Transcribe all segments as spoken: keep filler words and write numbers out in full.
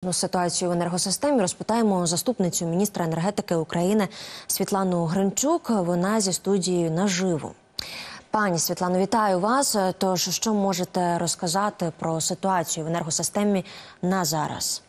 скрутну ситуацію в енергосистемі розпитаємо заступницю міністра енергетики України Світлану Гринчук. Вона зі студією наживо. Пані Світлано, вітаю вас. Тож, що можете розказати про ситуацію в енергосистемі на зараз?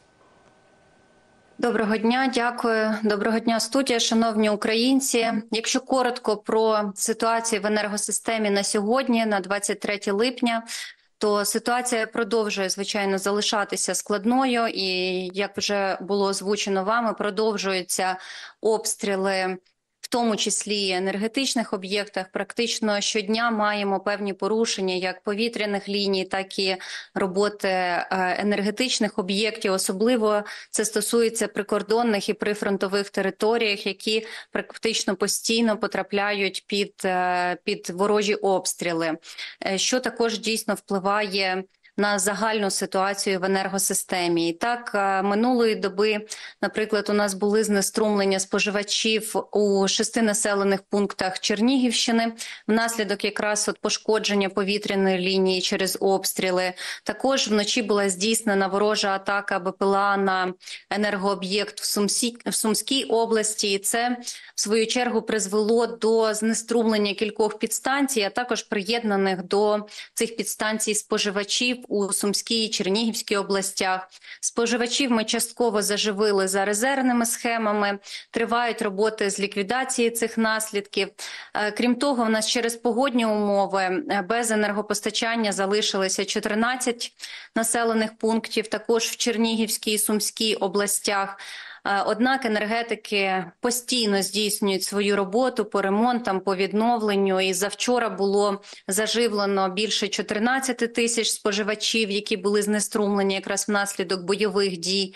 Доброго дня, дякую. Доброго дня, студія, шановні українці. Якщо коротко про ситуацію в енергосистемі на сьогодні, на двадцять третє липня, то ситуація продовжує, звичайно, залишатися складною. І, як вже було озвучено вами, продовжуються обстріли, в тому числі і енергетичних об'єктах. Практично щодня маємо певні порушення як повітряних ліній, так і роботи енергетичних об'єктів. Особливо це стосується прикордонних і прифронтових територіях, які практично постійно потрапляють під, під ворожі обстріли, що також дійсно впливає на загальну ситуацію в енергосистемі. І так, минулої доби, наприклад, у нас були знеструмлення споживачів у шести населених пунктах Чернігівщини внаслідок якраз от пошкодження повітряної лінії через обстріли. Також вночі була здійснена ворожа атака БПЛА на енергооб'єкт в, Сумсі... в Сумській області. І це, в свою чергу, призвело до знеструмлення кількох підстанцій, а також приєднаних до цих підстанцій споживачів у Сумській і Чернігівській областях. Споживачів ми частково заживили за резервними схемами, тривають роботи з ліквідації цих наслідків. Крім того, у нас через погодні умови без енергопостачання залишилися чотирнадцять населених пунктів, також в Чернігівській і Сумській областях. Однак енергетики постійно здійснюють свою роботу по ремонтам, по відновленню. І завчора було заживлено більше чотирнадцяти тисяч споживачів, які були знеструмлені якраз внаслідок бойових дій.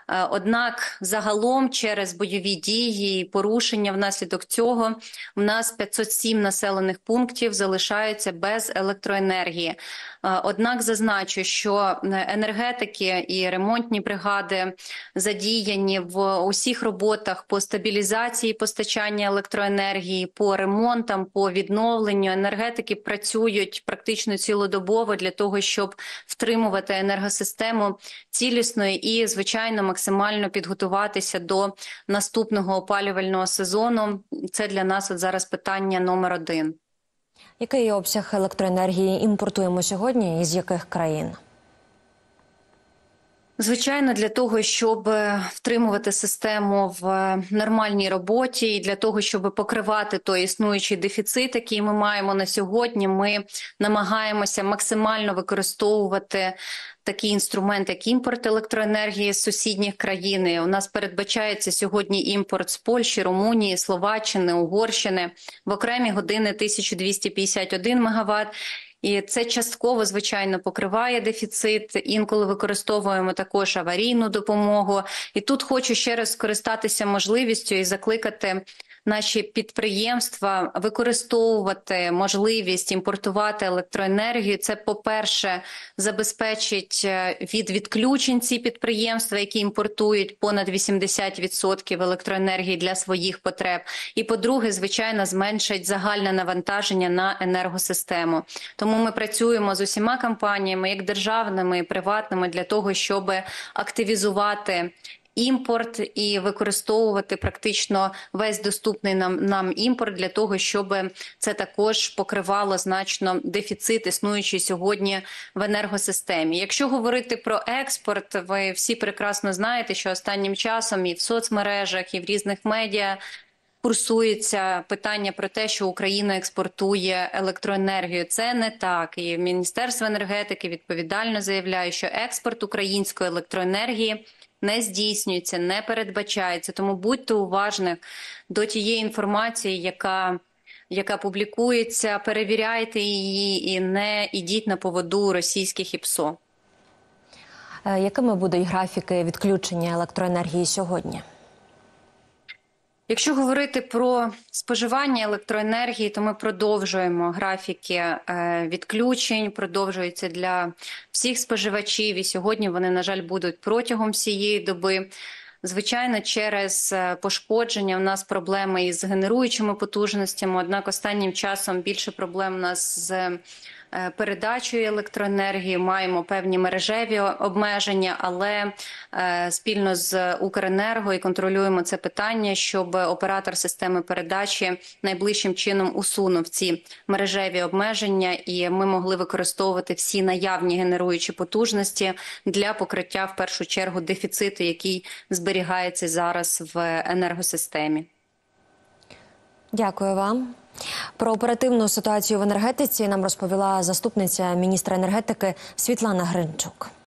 Однак загалом через бойові дії і порушення внаслідок цього в нас п'ятсот сім населених пунктів залишаються без електроенергії. Однак зазначу, що енергетики і ремонтні бригади задіяні в усіх роботах по стабілізації постачання електроенергії, по ремонтам, по відновленню. Енергетики працюють практично цілодобово для того, щоб втримувати енергосистему цілісною і, звичайно, максимально підготуватися до наступного опалювального сезону. Це для нас от зараз питання номер один. Який обсяг електроенергії імпортуємо сьогодні і з яких країн? Звичайно, для того, щоб втримувати систему в нормальній роботі і для того, щоб покривати той існуючий дефіцит, який ми маємо на сьогодні, ми намагаємося максимально використовувати такий інструмент, як імпорт електроенергії з сусідніх країн. У нас передбачається сьогодні імпорт з Польщі, Румунії, Словаччини, Угорщини в окремі години тисяча двісті п'ятдесят один мегаватт. І це частково, звичайно, покриває дефіцит. Інколи використовуємо також аварійну допомогу. І тут хочу ще раз скористатися можливістю і закликати наші підприємства використовувати можливість імпортувати електроенергію. Це, по-перше, забезпечить від відключень ці підприємства, які імпортують понад вісімдесят відсотків електроенергії для своїх потреб. І, по-друге, звичайно, зменшить загальне навантаження на енергосистему. Тому ми працюємо з усіма компаніями, як державними і приватними, для того, щоб активізувати імпорт і використовувати практично весь доступний нам, нам імпорт для того, щоб це також покривало значно дефіцит, існуючий сьогодні в енергосистемі. Якщо говорити про експорт, ви всі прекрасно знаєте, що останнім часом і в соцмережах, і в різних медіа курсується питання про те, що Україна експортує електроенергію. Це не так. І Міністерство енергетики відповідально заявляє, що експорт української електроенергії не здійснюється, не передбачається. Тому будьте уважні до тієї інформації, яка, яка публікується, перевіряйте її і не ідіть на поводу російських ІПСО. Якими будуть графіки відключення електроенергії сьогодні? Якщо говорити про споживання електроенергії, то ми продовжуємо графіки відключень, продовжуються для всіх споживачів, і сьогодні вони, на жаль, будуть протягом всієї доби. Звичайно, через пошкодження в нас проблеми із генеруючими потужностями, однак останнім часом більше проблем у нас з передачею електроенергії, маємо певні мережеві обмеження, але спільно з Укренерго і контролюємо це питання, щоб оператор системи передачі найближчим чином усунув ці мережеві обмеження і ми могли використовувати всі наявні генеруючі потужності для покриття в першу чергу дефіциту, який зберігається зараз в енергосистемі. Дякую вам. Про оперативну ситуацію в енергетиці нам розповіла заступниця міністра енергетики Світлана Гринчук.